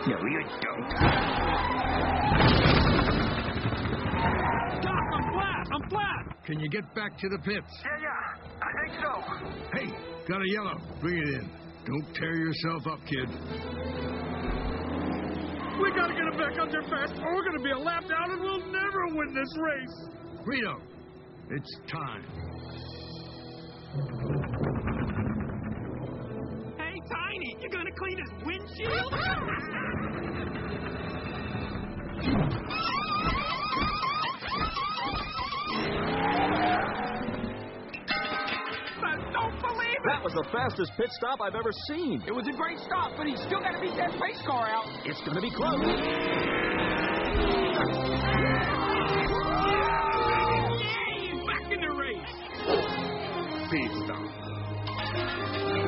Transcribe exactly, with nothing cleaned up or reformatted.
No, you don't. Doc, I'm flat! I'm flat! Can you get back to the pits? Yeah, yeah. I think so. Hey, got a yellow. Bring it in. Don't tear yourself up, kid. We gotta get him back up there fast, or we're gonna be a lap down and we'll never win this race! Guido, it's time. Hey, Tiny, you gonna clean his windshield? I don't believe it! That was the fastest pit stop I've ever seen. It was a great stop, but he's still got to beat that race car out. It's going to be close. Yay! Back in the race! Pitstop.